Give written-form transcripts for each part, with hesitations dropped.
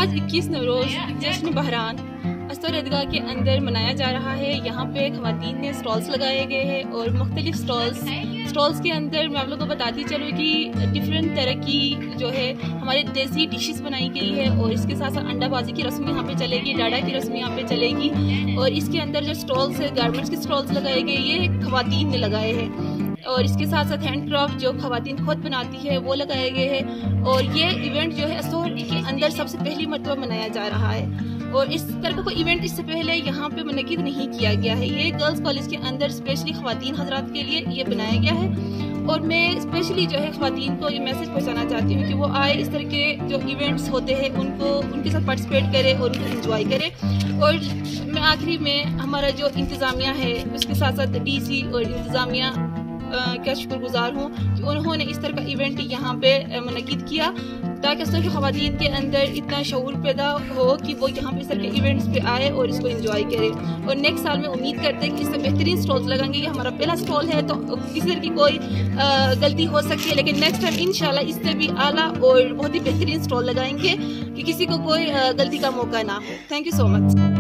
आज 21 नवरोज़ जश्न बहरान अस्तर ईदगाह के अंदर मनाया जा रहा है। यहाँ पे ख़वातीन ने स्टॉल्स लगाए गए हैं और मुख्तलिफ स्टॉल्स के अंदर मैं आप लोगों को बताती चलूँ कि डिफरेंट तरह की जो है हमारे देसी डिशेस बनाई गई है और इसके साथ साथ अंडाबाजी की रस्म यहाँ पे चलेगी, डाडा की रस्म यहाँ पे चलेगी। और इसके अंदर जो स्टॉल्स है, गारमेंट्स के स्टॉल्स लगाए गए, ये ख़वातीन ने लगाए हैं। और इसके साथ साथ हैंड क्राफ्ट जो ख़वातीन खुद बनाती है वो लगाए गए हैं। और ये इवेंट जो है अस्तर के अंदर सबसे पहली मरतबा मनाया जा रहा है और इस तरह का कोई इवेंट इससे पहले यहाँ पे मुनक़िद नहीं किया गया है। ये गर्ल्स कॉलेज के अंदर स्पेशली ख़वातीन हज़रात के लिए ये बनाया गया है। और मैं स्पेशली जो है ख़वातीन को ये मैसेज पहुँचाना चाहती हूँ कि वो आए, इस तरह के जो इवेंट्स होते हैं उनके साथ पार्टिसिपेट करें और उनको इंजॉय करें। और मैं आखिरी में हमारा जो इंतज़ामिया है उसके साथ साथ DC और इंतज़ामिया क्या शुक्रगुजार हूँ कि उन्होंने इस तरह का इवेंट यहाँ पे मुनक़िद किया ताकि अस्तर की ख़वातीन के अंदर इतना शऊर पैदा हो कि वो यहाँ पे इस तरह के इवेंट्स पे आए और इसको एंजॉय करें। और नेक्स्ट साल में उम्मीद करते हैं कि इससे बेहतरीन स्टॉल्स लगाएंगे। ये हमारा पहला स्टॉल है तो किसी तरह की कोई गलती हो सकती है, लेकिन नेक्स्ट टाइम इंशाल्लाह इससे भी आला और बहुत ही बेहतरीन स्टॉल लगाएंगे कि किसी को कोई गलती का मौका ना हो। Thank you so much.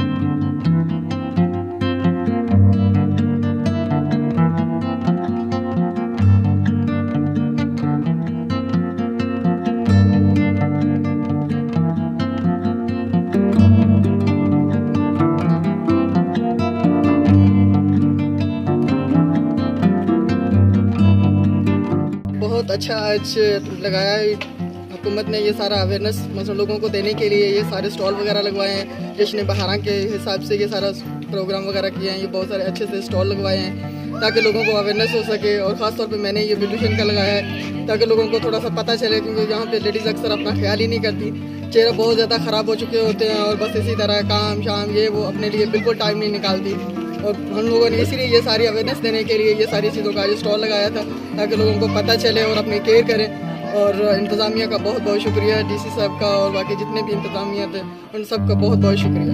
बहुत अच्छा आज लगाया है हुकूमत ने, ये सारा अवेयरनेस मतलब लोगों को देने के लिए ये सारे स्टॉल वगैरह लगवाए हैं। जश्न बहरान के हिसाब से ये सारा प्रोग्राम वगैरह किए हैं। ये बहुत सारे अच्छे से स्टॉल लगवाए हैं ताकि लोगों को अवेयरनेस हो सके। और ख़ास तौर पे मैंने ये ब्यूटिशियन का लगाया है ताकि लोगों को थोड़ा सा पता चले, क्योंकि यहाँ पे लेडीज़ अक्सर अपना ख्याल ही नहीं करती, चेहरे बहुत ज़्यादा ख़राब हो चुके होते हैं और बस इसी तरह काम शाम ये वो अपने लिए बिल्कुल टाइम नहीं निकालती। और हम लोगों ने इसीलिए ये सारी अवेयरनेस देने के लिए ये सारी चीज़ों का स्टॉल लगाया था ताकि लोगों को पता चले और अपनी केयर करें। और इंतज़ामिया का बहुत बहुत शुक्रिया, DC साहब का और बाकी जितने भी इंतज़ामिया थे उन सब का बहुत बहुत शुक्रिया।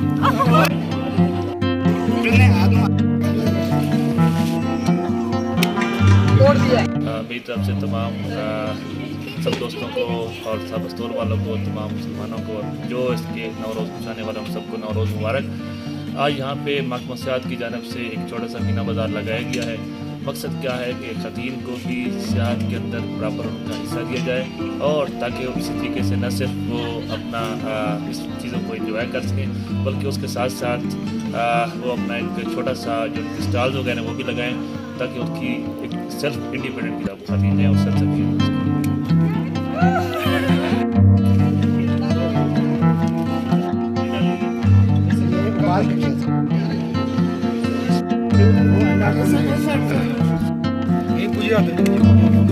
मेरी तरफ से तमाम सब दोस्तों को और सब अस्तर वालों को, तमाम मुसलमानों को जो इसके नवरोज़ मनाने वाले हम सबको नवरोज़ मुबारक। आज यहाँ पे महकमा सियाहत की जानब से एक छोटा सा मीना बाज़ार लगाया गया है। मकसद क्या है कि ख़वातीन को भी सियाहत के अंदर बराबर उनका हिस्सा दिया जाए और ताकि वो इसी तरीके से न सिर्फ वो अपना इस चीज़ों को एंजॉय कर सकें बल्कि उसके साथ साथ वो अपना एक छोटा सा जो स्टॉल्स वगैरह वो भी लगाएं ताकि उसकी एक सेल्फ इंडिपेंडेंट की ख़वातीन है और सेल्फ सफिशिएंट। ये पूजा